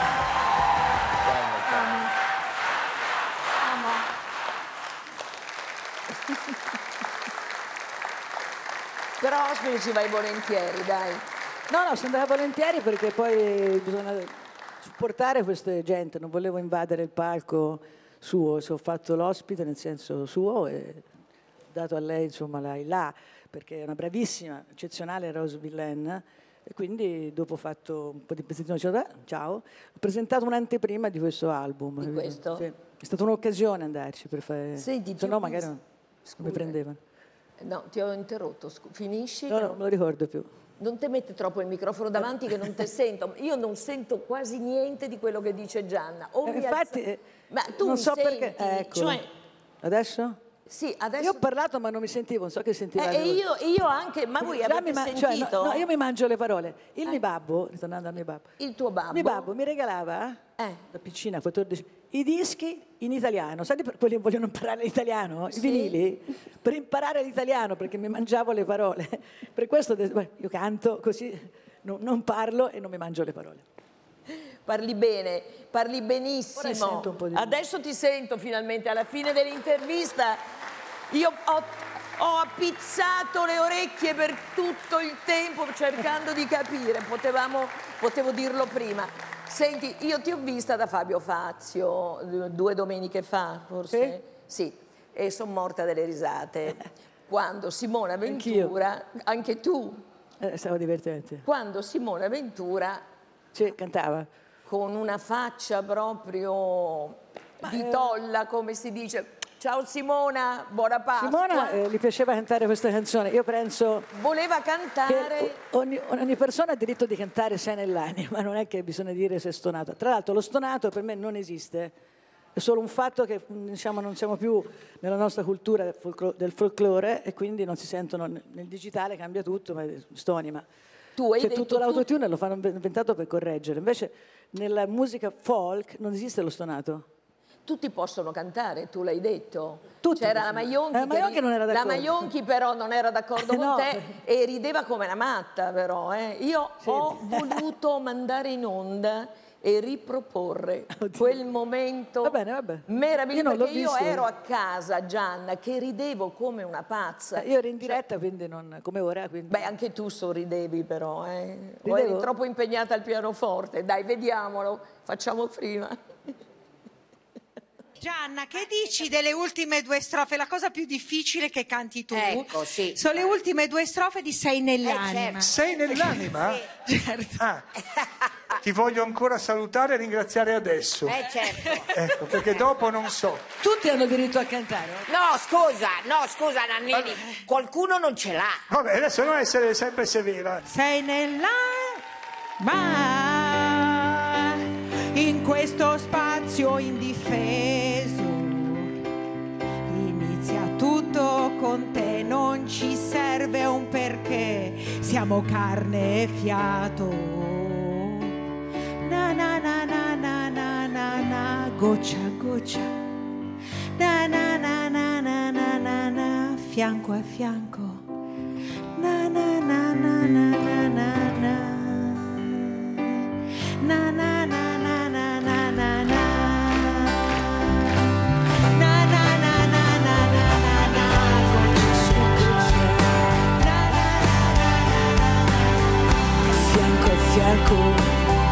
Però ospite ci vai volentieri, dai. No, sono andata volentieri perché poi bisogna supportare queste gente, non volevo invadere il palco suo, ho fatto l'ospite nel senso suo e ho dato a lei insomma là, perché è una bravissima, eccezionale Rose Villain, e quindi dopo ho fatto un po' di pezzettino, ciao, ho presentato un'anteprima di questo album. Di questo? Sì. È stata un'occasione andarci per fare... Senti, se no magari non mi prendevano. No, ti ho interrotto, finisci? No, non me lo ricordo più. Non ti metti troppo il microfono davanti che non ti sento. Io non sento quasi niente di quello che dice Gianna. Infatti, ma tu non mi so senti, perché. Ecco. Cioè... Adesso? Sì, adesso... Io ho parlato ma non mi sentivo, non so che sentivate. E io anche, ma voi avete sentito? Cioè, no, io mi mangio le parole. Il mio babbo, ritornando al mio babbo. Il tuo babbo? Mio babbo mi regalava, da piccina, 14, i dischi in italiano. Sai per quelli che vogliono imparare l'italiano? I vinili? Per imparare l'italiano, perché mi mangiavo le parole. Per questo io canto così, non parlo e non mi mangio le parole. Parli bene, parli benissimo. Ora sento un po' di... Adesso ti sento finalmente, alla fine dell'intervista. Io ho appizzato le orecchie per tutto il tempo cercando di capire, potevo dirlo prima. Senti, io ti ho vista da Fabio Fazio 2 domeniche fa, forse? Sì, e sono morta delle risate. Quando Simona Ventura, anche tu. Stavo divertente. Quando Simona Ventura... Sì, cantava. Con una faccia proprio di tolla, come si dice. Ciao Simona, buona Pasqua. Simona gli piaceva cantare questa canzone. Io penso... Voleva cantare... Ogni persona ha diritto di cantare se è nell'anima, non è che bisogna dire se è stonato. Tra l'altro lo stonato per me non esiste. È solo un fatto che diciamo, non siamo più nella nostra cultura del folklore e quindi non si sentono... Nel digitale cambia tutto, ma stonima. C'è tutto l'autotune, lo fanno inventato per correggere. Invece nella musica folk non esiste lo stonato. Tutti possono cantare, tu l'hai detto. Tutti c'era la Maionchi, non era d'accordo. La Maionchi però non era d'accordo con te e rideva come una matta però. Io ho voluto mandare in onda e riproporre quel momento meraviglioso, perché io ero a casa, Gianna, che ridevo come una pazza. Io ero in diretta, quindi non come ora. Quindi... Beh, anche tu sorridevi però, o eri troppo impegnata al pianoforte. Dai, vediamolo, facciamo prima. Gianna, che dici delle ultime 2 strofe? La cosa più difficile che canti tu sì. sono le ultime 2 strofe di Sei nell'anima. Certo. Sei nell'anima? Sì. Certo. Ti voglio ancora salutare e ringraziare adesso. Certo. Ecco, perché dopo non so. Tutti hanno diritto a cantare. No, scusa Nannini, qualcuno non ce l'ha. Vabbè, adesso non essere sempre severa. Sei nell'anima, in questo spazio indifeso, inizia tutto con te, non ci serve un perché, siamo carne e fiato. Na na na na na na na na, goccia a goccia, na na na na na na na na, fianco a fianco, na na na na na na na na, na na na na na na na na. Fianco a fianco.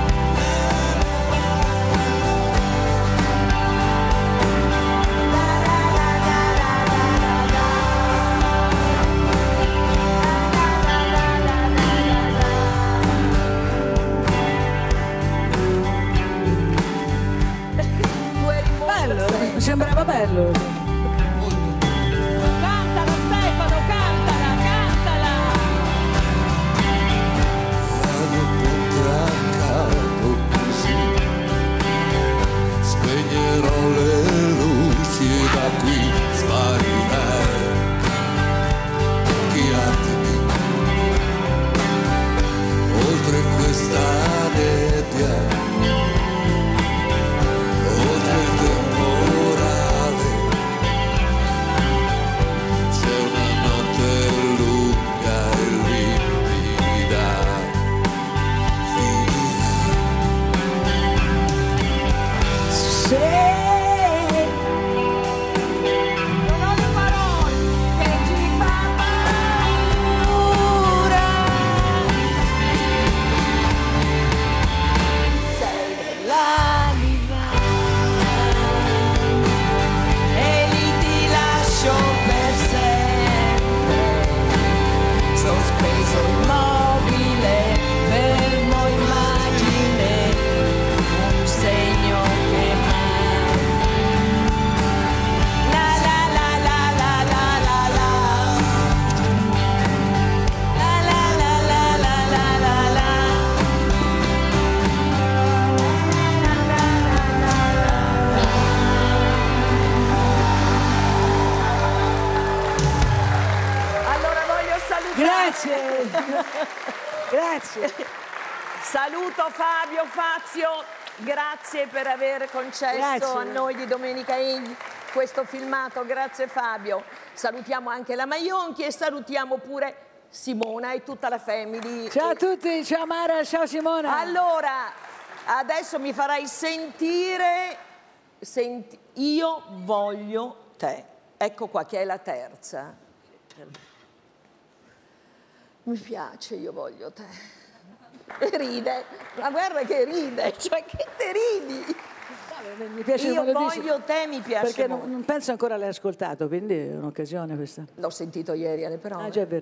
Sembrava bello. Cantala Stefano, cantala, cantala. Vado contra capo così, spegnerò le luci e da qui sparirai. Pochi attimi, oltre questa nebbia. Grazie. Saluto Fabio Fazio, grazie per aver concesso a noi di Domenica In questo filmato, grazie Fabio. Salutiamo anche la Maionchi e salutiamo pure Simona e tutta la family. Ciao a tutti, ciao Mara, ciao Simona. Allora, adesso mi farai sentire Io voglio te. Ecco qua che è la terza. Mi piace Io voglio te. E ride, ma guarda che ride, cioè che te ridi. Mi piace Io quando voglio dici, te, mi piace perché molto. non penso ancora l'hai ascoltato, quindi è un'occasione questa. L'ho sentito ieri alle prove. Ah, già è vero.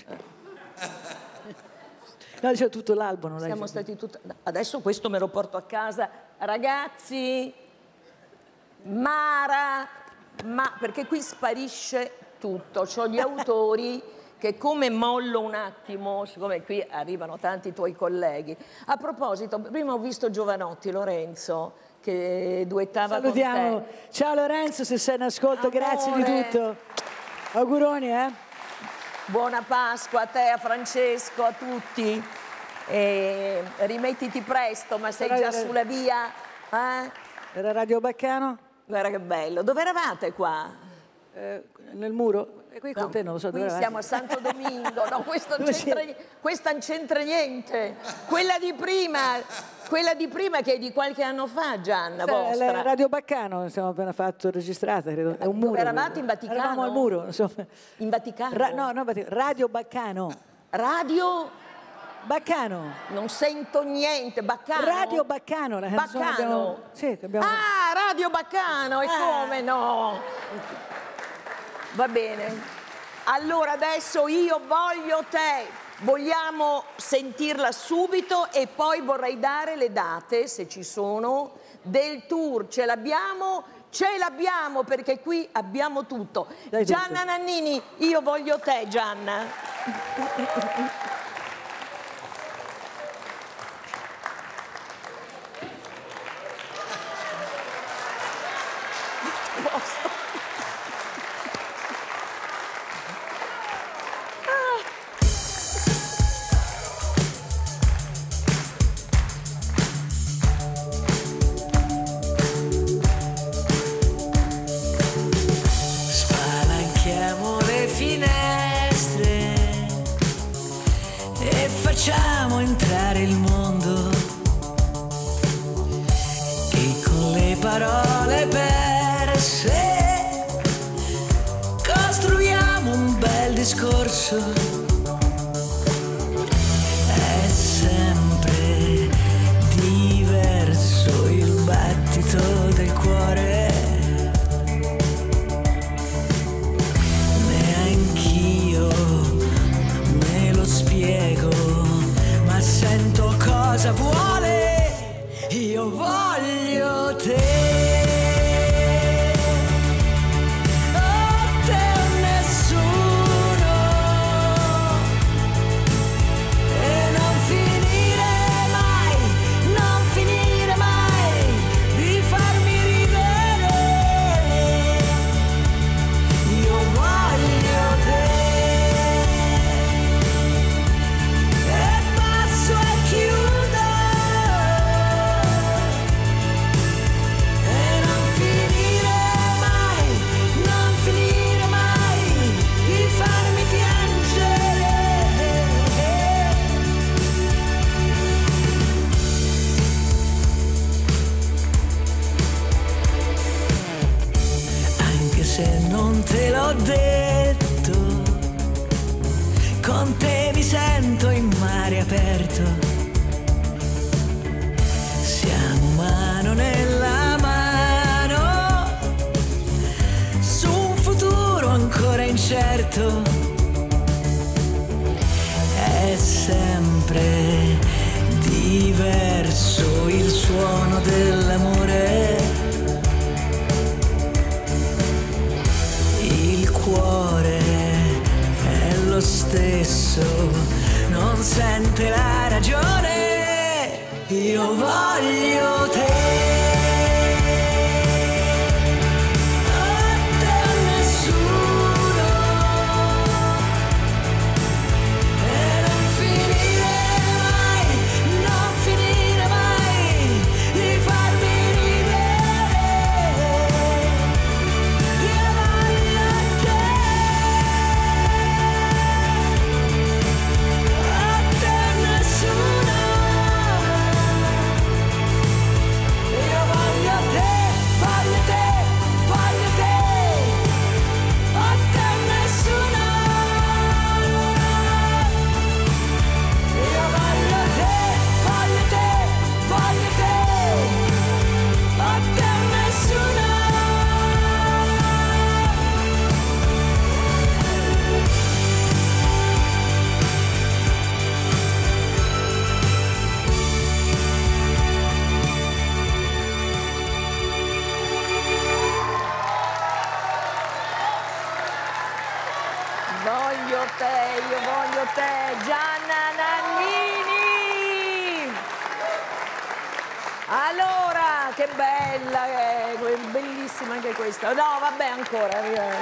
No, dicevo tutto l'albo, non l'hai Siamo sentito. stati tutti... Adesso questo me lo porto a casa. Ragazzi, Mara, perché qui sparisce tutto. C'ho gli autori che come mollo un attimo, siccome qui arrivano tanti tuoi colleghi. A proposito, prima ho visto Giovanotti, Lorenzo, che duettava Salutiamo. con te. Ciao Lorenzo, se sei in ascolto, Amore. grazie di tutto. Auguroni, Buona Pasqua a te, a Francesco, a tutti. E rimettiti presto, ma sei già sulla via. Era Radio Baccano? Guarda che bello. Dove eravate qua? Nel muro? E qui con te non lo so. Qui siamo a Santo Domingo. No, questa non c'entra niente. Quella di prima che è di qualche anno fa, Gianna, vostra. Radio Baccano, abbiamo appena fatto registrata, credo. È un muro. Eravate in Vaticano? Eravamo al muro, insomma. In Vaticano? No, Radio Baccano. Radio? Baccano. Non sento niente, Baccano? Radio Baccano, la canzone Baccano? Sì, che abbiamo... Ah, Radio Baccano, e come no? Va bene. Allora adesso Io voglio te. Vogliamo sentirla subito e poi vorrei dare le date, se ci sono, del tour. Ce l'abbiamo? Ce l'abbiamo, perché qui abbiamo tutto. Dai, Gianna tutto. Nannini, Io voglio te, Gianna. Spalanchiamo le finestre e facciamo entrare il mondo, e con le parole perse costruiamo un bel discorso. È sempre diverso il battito del cuore. Neanch'io me lo spiego, ma sento cosa vuole. Io voglio te. Se non te l'ho detto, con te mi sento in mare aperto. Siamo mano nella mano su un futuro ancora incerto. È sempre diverso il suono dell'amore. Cuore è lo stesso, non sente la ragione. Io voglio te. Voglio te, io voglio te, Gianna Nannini! Allora, che bella, bellissima anche questa. No, vabbè, ancora.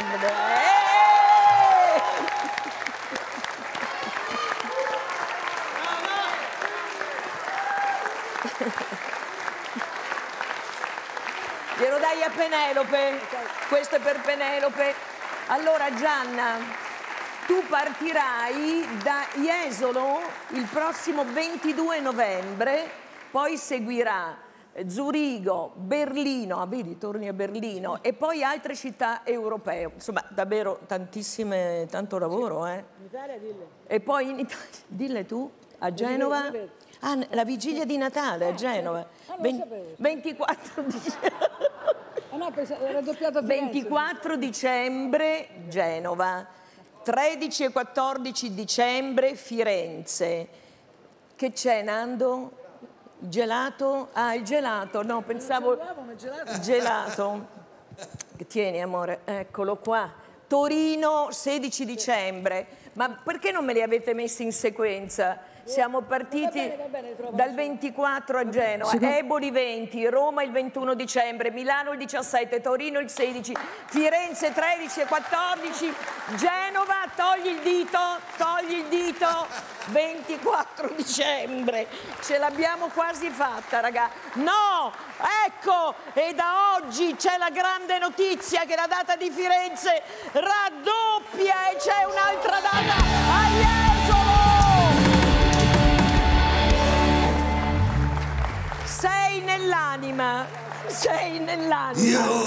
Glielo dai a Penelope? Questo è per Penelope. Allora, Gianna, tu partirai da Jesolo il prossimo 22 novembre, poi seguirà Zurigo, Berlino, vedi, torni a Berlino, e poi altre città europee. Insomma, davvero tanto lavoro, eh? In Italia, dille. E poi in Italia, dille tu, a Genova? Ah, la vigilia di Natale a Genova. 24 dicembre. No, era doppiato a Firenze. 24 dicembre Genova, 13 e 14 dicembre Firenze. Che c'è, Nando? Gelato? Ah, il gelato, no, pensavo... Gelato. Tieni, amore, eccolo qua. Torino, 16 dicembre. Ma perché non me li avete messi in sequenza? Siamo partiti dal 24 a Genova, Eboli 20, Roma il 21 dicembre, Milano il 17, Torino il 16, Firenze 13 e 14, Genova, togli il dito, 24 dicembre. Ce l'abbiamo quasi fatta, raga. No, ecco, e da oggi c'è la grande notizia che la data di Firenze raddoppia e c'è un'altra data a Jesolo. Sei nell'anima, sei nell'anima.